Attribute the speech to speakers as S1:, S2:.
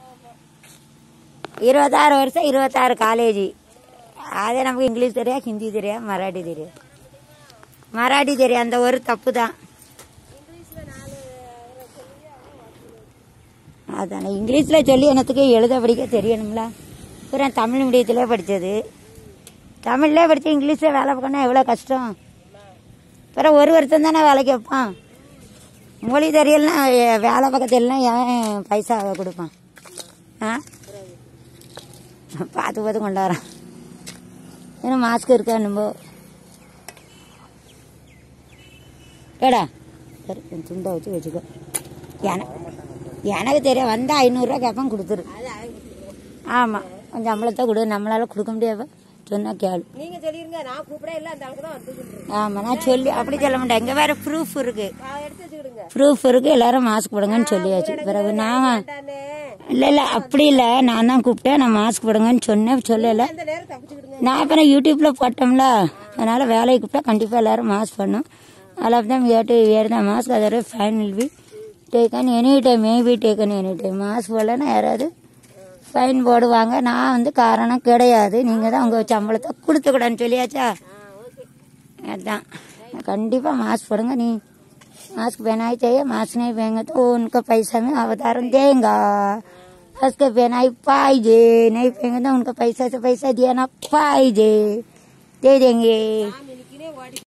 S1: 26 வருஷம் 26 காலேஜ். அதே நமக்கு இங்கிலீஷ் தெரியாது, ஹிந்தி தெரியாது, மராட்டி தெரியாது. மராட்டி தெரியாது, அந்த ஒரு தப்பு தான். அதானே இங்கிலீஷில் சொல்லி என்னத்துக்கு எழுத படிக்க தெரியணும்ல. அப்புறம் தமிழ் மீடியத்திலே படித்தது, தமிழ்லே படித்து இங்கிலீஷில் வேலை பார்க்கணும் எவ்வளோ கஷ்டம். அப்புறம் ஒரு வருஷம் தானே வேலைக்கு வைப்பான். மொழி தெரியலன்னா வேலை பக்கத்துலாம் ஏன் பைசா கொடுப்பான்? ஆ பார்த்து பார்த்து கொண்டாடுறான். ஏன்னா மாஸ்க் இருக்கா நம்ம ஏடா சரி துண்டை வச்சு வச்சுக்கோ. எனக்கு தெரியும் வந்தால் 500 ரூபா கேட்பான், கொடுத்துரு. ஆமாம் கொஞ்சம் சம்பளத்தை கொடு, நம்மளால கொடுக்க முடியாது. சொன்னா கேளு.
S2: நீங்க சொல்லிருங்க, நான் கூப்பிட இல்ல அந்த அளவுக்கு தான் வந்து.
S1: ஆமா நான் சொல்லி அப்படி சொல்ல மாட்டேன். எங்க வேற ப்ரூஃப் இருக்கு,
S2: எடுத்து வச்சுக்கிடுங்க.
S1: ப்ரூஃப் இருக்கு, எல்லாரும் மாஸ்க் போடுங்கன்னு சொல்லியாச்சு. பிறகு நான் இல்ல அப்படி இல்ல, நான் தான் கூப்பிட்டேன், நான் மாஸ்க் போடுங்கன்னு சொன்னேன். சொல்லல
S2: அந்த நேரம் தப்பிச்சுக்கிடுங்க.
S1: நான் அப்புறம் யூடியூப்ல போட்டோம்ல, அதனால வேலைக்கு கூப்பிட்டா கண்டிப்பா எல்லாரும் மாஸ்க் பண்ணும். All of them we have to wear the mask, otherwise fine will be taken any time, may be taken any time. Mask போடலன்னா யாராவது ஃபைன் போடுவாங்க. நான் வந்து காரணம் கிடையாது, நீங்க தான் உங்க சம்பளத்தை கொடுத்துக்கூடாதுன்னு சொல்லியாச்சா. அதான் கண்டிப்பா மாस्क पड़ेगा। नहीं मास्क पहना ही चाहिए, मास्क नहीं पहनेंगे तो उनका पैसा में अवतारण देगा। मास्क पहना ही पाइजे, नहीं पहनेंगे तो उनका पैसा से पैसा दिया ना पाइजे, दे देंगे।